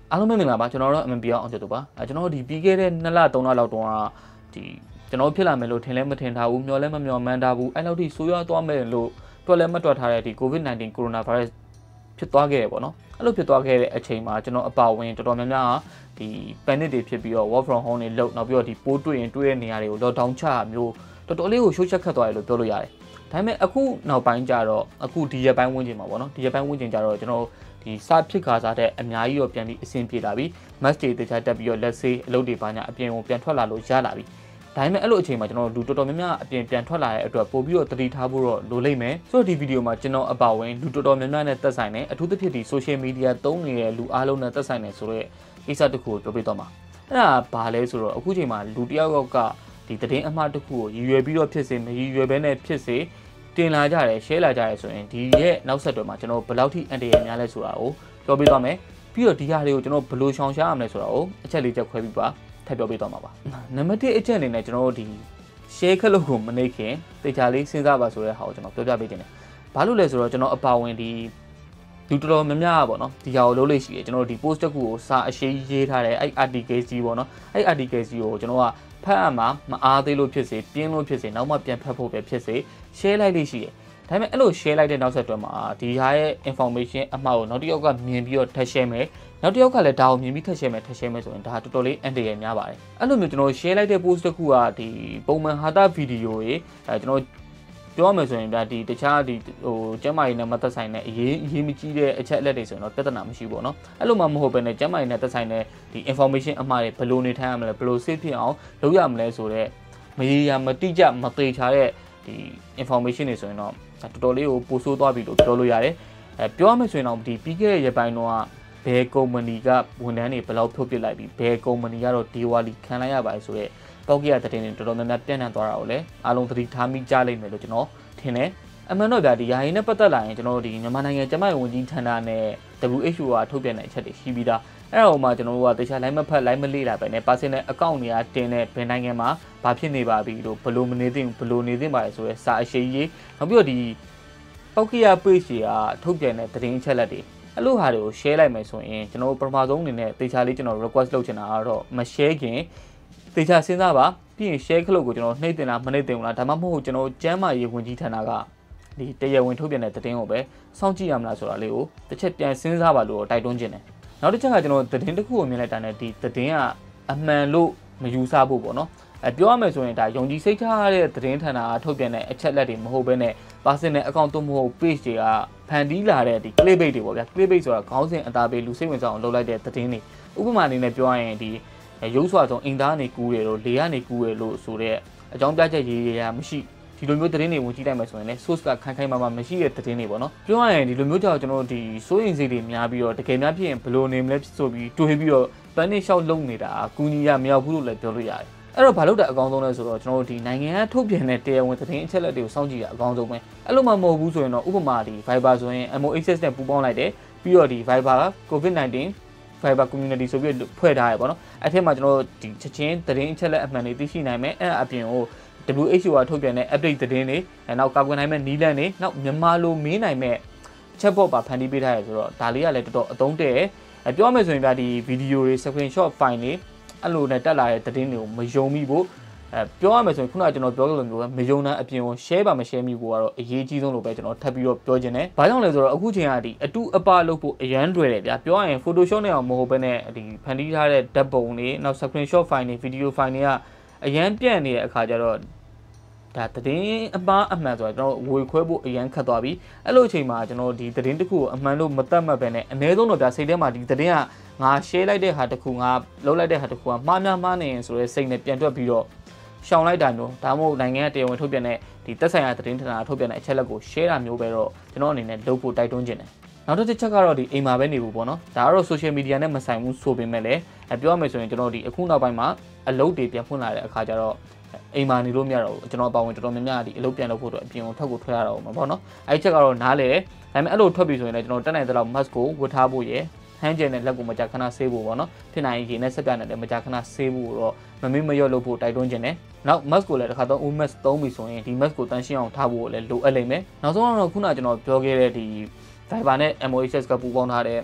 အားလုံးပဲမင်္ဂလာပါကျွန်တော်တို့အမပြောင်းအောင်ကြတော့ပါကျွန်တော်တို့ဒီပြီးခဲ့တဲ့2လ3လလောက်တုန်းကဒီကျွန်တော်ဖြစ်လာမယ်လို့ထင်လဲမထင်ထားဘူးမျှော်လဲမမျှော်မှန်းထားဘူးအဲ့လောက်ထိဆိုးရွားသွားမယ်လို့တွက်လဲမတွက်ထားတဲ့ဒီ COVID-19 ကိုရိုနာဗိုင်းရပ်စ်ဖြစ်သွားခဲ့ရပေါ့နော်အဲ့လိုဖြစ်သွားခဲ့တဲ့အချိန်မှာကျွန်တော်အပါဝင်တော်တော်များများဒီ panic တွေဖြစ်ပြီးတော့ work from home တွေလုပ်နောက်ပြီးတော့ဒီပိုးတွေ့ရင်တွေ့တဲ့နေရာတွေကို lockdown ချမျိုးတော်တော်လေးကိုရှုပ်ချက်ခတ်သွားတယ်လို့ပြောလို့ရတယ်ဒါပေမဲ့အခုနောက်ပိုင်းကျတော့အခုဒီရက်ပိုင်းဝန်းကျင်မှာပေါ့နော်ဒီရက်ပိုင်းဝန်းကျင်ကျတော့ကျွန်တော်ဒီစဖြစ်ခါစားတဲ့အများကြီးတော့ပြန်ပြီးအဆင်ပြေလာပြီ mask တွေတခြားတက်ပြီးတော့လက်ဆေးအလုပ်တွေပါညာအပြင်ကိုပြန်ထွက်လာလို့ရလာပြီဒါပေမဲ့အဲ့လိုအချိန်မှာကျွန်တော်လူတော်တော်များများအပြင်ပြန်ထွက်လာတဲ့အတွက်ပို့ပြီးတော့တတိထားဖို့တော့လိုလိမ့်မယ်ဆိုတော့ဒီဗီဒီယိုမှာကျွန်တော်အပါဝင်လူတော်တော်များများနဲ့သက်ဆိုင်တဲ့အထူးသဖြင့်ဒီ social media သုံးနေတဲ့လူအားလုံးနဲ့သက်ဆိုင်တယ်ဆိုတော့ကိစ္စတစ်ခုကိုပြောပြတော့မှာအဲ့ဒါဘာလဲဆိုတော့အခုချိန်မှာလူတယောက်ကဒီသတင်းအမှားတစ်ခုကိုရည်ရွယ်ပြီးတော့ဖြစ်စေမရည်ရွယ်ဘဲနဲ့ဖြစ်စေတင်လာကြတယ် share လာကြတယ်ဆိုရင်ဒီရဲ့နောက်ဆက်တွဲမှာကျွန်တော်ဘယ်လောက်ထိအန်တီရများလဲဆိုတာကိုပြောပြသွားမယ်ပြီးတော့ဒီဟာတွေကိုကျွန်တော်ဘယ်လိုရှောင်ရှားရမလဲဆိုတာကိုအချက်လေးချက်ခွဲပြီးပါထပ်ပြောပြသွားမှာပါနံပါတ်1အချက်အနေနဲ့ကျွန်တော်တို့ဒီ share ခက်လို့ကိုမနှိမ့်ခင်တေချာလေးစဉ်းစားပါဆိုတဲ့ဟာကိုကျွန်တော်ပြောပြပေးခြင်းတယ်ဘာလို့လဲဆိုတော့ကျွန်တော်အပါဝင်ဒီလူတော်တော်များများပေါ့နော်ဒီဟာကိုလုပ်လို့ရှိတယ်ကျွန်တော်တို့ဒီ post တစ်ခုကိုစာအရှိရေးထားတယ်အဲ့ article ကြီးပေါ့နော်အဲ့ article ကြီးကိုကျွန်တော်ကဖတ်အမှမအားသေးလို့ဖြစ်စေပြင်းလို့ဖြစ်စေနောက်မှပြန်ဖတ်ဖို့ပဲဖြစ်စေ share လိုက်လို့ရှိတယ်ဒါပေမဲ့အဲ့လို share လိုက်တဲ့နောက်ဆက်တွဲမှာဒီဟာရဲ့ information အမှားကိုနောက်တစ်ယောက်ကမြင်ပြီးတော့ထပ် share မယ်နောက်တစ်ယောက်ကလည်းဒါကိုမြင်ပြီးထပ် share မယ်ဆိုရင်ဒါတော်တော်လေးအန်တရယ်များပါတယ်အဲ့လိုမျိုးကျွန်တော် share လိုက်တဲ့ post တစ်ခုကဒီပုံမှန်ဟာတာဗီဒီယိုတွေကျွန်တော်ပြောမယ်ဆိုရင်ဒါဒီတခြားဒီဟိုကျမ်းမာရေးနဲ့မသက်ဆိုင်တဲ့အရေးမကြီးတဲ့အချက်အလက်တွေဆိုရင်တော့ပြဿနာမရှိဘူးပေါ့နော်အဲ့လိုမှမဟုတ်ဘဲနဲ့ကျမ်းမာရေးနဲ့သက်ဆိုင်တဲ့ဒီ information အမှားတွေဘယ်လိုနေထိုင်ရမလဲဘယ်လို safe ဖြစ်အောင်လုပ်ရမလဲဆိုတော့မရေရာမတိကျမသေးချာတဲ့ဒီ information တွေဆိုရင်တော့တော်တော်လေးကိုပိုဆိုးသွားပြီလို့ပြောလို့ရတယ်ပြောရမယ်ဆိုရင်တော့ဒီပြီးခဲ့တဲ့ရက်ပိုင်းတော့ဘယ်ကုမ္ပဏီကဝန်ထမ်းတွေဘယ်လောက်ဖြုတ်ပစ်လိုက်ပြီးဘယ်ကုမ္ပဏီကတော့ဒီဝါလီခံလိုက်ရပါလဲဆိုတော့ပေါက်ကရတဲ့တင်တွေတော်တော်များများပြန့်နှံ့သွားတာကိုလည်းအားလုံးသတိထားမိကြလိမ့်မယ်လို့ကျွန်တော်ထင်တယ်အမှန်တော့ဗျာဒီယာယီနဲ့ပတ်သက်လာရင်ကျွန်တော်တို့ဒီမြန်မာနိုင်ငံကျန်းမာရေးဝန်ကြီးဌာနနဲ့ WHO ကထုတ်ပြန်တဲ့အချက်တွေရှိပြီးသားအဲ့ဒါဟိုမှာကျွန်တော်တို့ကတခြား line မဖတ် line မလေ့လာပဲနဲ့ personal account တွေကတင်တဲ့ဘယ်နိုင်ငံမှာဘာဖြစ်နေပါပြီလို့ဘယ်လိုမနေသင့်ဘယ်လိုနေသင့်ပါလဲဆိုရဲစာအရှိကြီးနောက်ပြီးတော့ဒီပေါက်ကရ page တွေကထုတ်ပြန်တဲ့သတင်းအချက်လက်တွေအဲ့လိုဟာတွေကို share လိုက်မယ်ဆိုရင်ကျွန်တော်တို့ပထမဆုံးအနေနဲ့တခြားလေးကျွန်တော် request လုပ်ချင်တာကတော့မ share ခင်တခြားစဉ်းစားပါပြီးရင် share ခလို့ကိုကျွန်တော်နှိမ့်တင်လားမနှိမ့်တင်ဘူးလားဒါမှမဟုတ်ကျွန်တော်ကျမ်းမာရေးဝန်ကြီးဌာနကဒီတရားဝင်ထုတ်ပြန်တဲ့သတင်းကိုပဲစောင့်ကြည့်ရမလားဆိုတာလေးကိုတစ်ချက်ပြန်စဉ်းစားပါလို့တိုက်တွန်းခြင်းတယ်နောက်တစ်ချက်ကကျွန်တော်သတင်းတစ်ခုကိုမြင်လိုက်တာနဲ့ဒီသတင်းကအမှန်လို့မယူဆဖို့ပေါ့နော်ပြောရမယ်ဆိုရင်ဒါယုံကြည်စိတ်ထားတဲ့သတင်းဌာနကထုတ်ပြန်တဲ့အချက်လက်တွေမဟုတ်ဘဲနဲ့ personal account တို့မဟုတ် page တွေကဖန်တီးလာတဲ့ဒီ clickbait တွေပေါ့ဗျာ clickbait ဆိုတာခေါင်းစဉ်အသားပေးလူစိတ်ဝင်စားအောင်လုပ်လိုက်တဲ့သတင်းတွေဥပမာအနေနဲ့ပြောရရင်ဒီရုပ်စွာဆုံးအင်သားနေကူးတယ်လို့လေကနေကူးတယ်လို့ဆိုတဲ့အကြောင်းပြချက်ရေးရမရှိဒီလိုမျိုးသတင်းတွေဝင်ကြည့်လိုက်မယ်ဆိုရင်လည်း source ကခိုင်မာမရှိတဲ့သတင်းတွေပေါ့နော်ပြောရရင်ဒီလိုမျိုးကြောင့်ကျွန်တော်တို့ဒီစိုးရိမ်စိတ်တွေများပြီးတော့တကယ်များဖြစ်ရင်ဘယ်လိုနေမလဲဆိုပြီးတွေးပြီးတော့ panic shot လုပ်နေတာကူညီရမရောက်ဘူးလို့လည်းပြောလို့ရတယ်အဲ့တော့ဘာလို့တဲ့အကောင်းဆုံးလဲဆိုတော့ကျွန်တော်တို့ဒီနိုင်ငံကထုတ်ပြန်တဲ့တရားဝင်သတင်းအချက်အလက်တွေကိုစောင့်ကြည့်ရအကောင်းဆုံးပဲအဲ့လိုမှမဟုတ်ဘူးဆိုရင်တော့ဥပမာဒီ Viber ဆိုရင် MOAccess နဲ့ပူးပေါင်းလိုက်တယ်ပြီးတော့ဒီ Viber COVID-19 Viber community ဆိုပြီးဖွဲ့ထားရပေါ့နော်အဲ့ထက်မှာကျွန်တော်ဒီချက်ချင်းသတင်းအချက်လက်အမှန်တွေသိရှိနိုင်မယ်အဲ့အပြင်ကို WHO ကထုတ်ပြန်တဲ့ update သတင်းတွေနောက်ကာကွယ်နိုင်မဲ့နီးလန်းတွေနောက်မြန်မာလိုမေးနိုင်မဲ့ chatbot ပါဖန်တီးပေးထားရဆိုတော့ဒါလေးကလည်းတော်တော်အသုံးတည့်ပြောမယ်ဆိုရင်ဗျာဒီ video တွေ screenshot file တွေအဲ့လိုနဲ့တက်လာတဲ့သတင်းတွေကိုမယုံမိဖို့ပြောရမယ်ဆိုရင်ခုနကကျွန်တော်ပြောခဲ့လိုမျိုးပဲမယုံတဲ့အပြင်ကို share ပါမ share မိဖို့ကတော့အရေးကြီးဆုံးလို့ပဲကျွန်တော်ထပ်ပြီးတော့ပြောခြင်းတယ်။ဘာကြောင့်လဲဆိုတော့အခုချိန်ကဒီအတူအပလုပ်ဖို့အရန်တွေ့တယ်ဗျာပြောရရင် Photoshop နဲ့အောင်မဟုတ်ဘဲနဲ့ဒီဖန်တီးထားတဲ့ဓာတ်ပုံတွေနောက် screenshot file တွေ video file တွေကအရန်ပြန့်နေတဲ့အခါကျတော့ဒါသတင်းအမှားအမှန်ဆိုတော့ကျွန်တော်ဝေခွဲဖို့အရန်ခတ်သွားပြီအဲ့လိုအချိန်မှာကျွန်တော်ဒီသတင်းတစ်ခုကိုအမှန်လို့မတတ်မှတ်ပဲနဲ့အနည်းဆုံးတော့ဗျာစိတ်ထဲမှာဒီသတင်းကငါ share လိုက်တဲ့ဟာတစ်ခုငါလုပ်လိုက်တဲ့ဟာတစ်ခုကမှားနေရင်ဆိုရဲစိတ်နဲ့ပြန်တွက်ပြီးတော့ရှောင်လိုက်တာမျိုးဒါမှမဟုတ်နိုင်ငံကတရားဝင်ထုတ်ပြန်တဲ့ဒီသက်ဆိုင်ရာသတင်းဌာနထုတ်ပြန်တဲ့အချက်လက်ကို share တာမျိုးပဲတော့ကျွန်တော်အနေနဲ့လုပ်ဖို့တိုက်တွန်းခြင်းတယ်နောက်တစ်ချက်ကတော့ဒီအိမ်မှာပဲနေဖို့ပေါ့နော်ဒါကတော့ social media နဲ့မဆိုင်ဘူးဆိုပေမဲ့လည်းပြောရမယ်ဆိုရင်ကျွန်တော်ဒီအခုနောက်ပိုင်းမှာအလုပ်တွေပြန်ဖွင့်လာတဲ့အခါကျတော့အိမ်မှာနေလို့မရတော့ဘူးကျွန်တော်အပေါင်းဝင်တော်တော်များများဒီအလုပ်ပြန်လုပ်ဖို့အတွက်အပြင်ကိုထွက်ကိုထွက်ရတော့မှာပေါ့နော်အဲ့ချက်ကတော့နားလေဒါပေမဲ့အဲ့လိုထွက်ပြီဆိုရင်လည်းကျွန်တော်တက်နိုင်တဲ့လောက် mask ကိုဝတ်ထားဖို့ရယ်ဟန်းကျယ်နဲ့လက်ကိုမကြာခဏဆေးဖို့ပေါ့နော်ဖြစ်နိုင်ရင်ရေနဲ့ဆက်ပြနဲ့လည်းမကြာခဏဆေးဖို့တော့မမေ့မလျော့လုပ်ဖို့တိုက်တွန်းခြင်းတယ်နောက် mask ကိုလည်းတစ်ခါတော့ mask သုံးပြီဆိုရင်ဒီ mask ကိုတန်းရှင်းအောင်ထားဖို့လည်းလိုအပ်လိမ့်မယ်နောက်ဆုံးတော့ခုနကကျွန်တော်ပြောခဲ့တဲ့ဒီ Viber နဲ့ MOAccess ကပူးပေါင်းထားတဲ့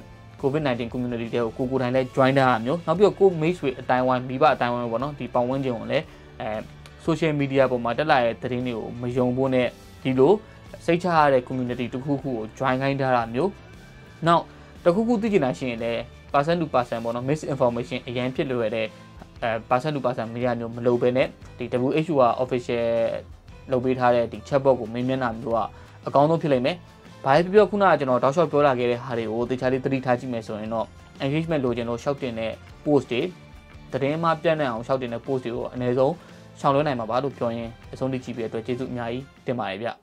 COVID-19 community တွေကိုကိုယ်တိုင်လဲ join ထားတာမျိုးနောက်ပြီးတော့ကို mate တွေအတိုင်းဝိုင်းမိဘအတိုင်းဝိုင်းပေါ့နော်ဒီပတ်ဝန်းကျင်ကိုလည်း social media ပေါ်မှာတက်လာတဲ့သတင်းတွေကိုမယုံဖို့နဲ့ဒီလိုစိတ်ချရတဲ့ community တစ်ခုခုကို join ခိုင်းထားတာမျိုးနောက်တစ်ခုခုသိချင်တာရှိရင်လည်း person to person ပေါ့နော် misinformation အရင်ဖြစ်လို့ရတဲ့person to person မရမျိုးမလုပ်ဘဲနဲ့ဒီ WHO က official လုပ်ပေးထားတဲ့ဒီ chatbot ကိုမေးမြန်းတာမျိုးကအကောင်းဆုံးဖြစ်လိမ့်မယ်။ဘာပဲပြောခုနကကျွန်တော်တောက်လျှောက်ပြောလာခဲ့တဲ့ဟာတွေကိုတခြားလေးသတိထားကြည့်မယ်ဆိုရင်တော့ engagement လိုချင်လို့ရှောက်တင်တဲ့ post တွေသတင်းမှပြန့်နှံ့အောင်ရှောက်တင်တဲ့ post တွေကိုအနည်းဆုံးရှောင်လွှဲနိုင်မှာပါလို့ပြောရင်အဆုံးထိကြည့်ပြီးတဲ့အတွက်ကျေးဇူးအများကြီးတင်ပါတယ်ဗျ။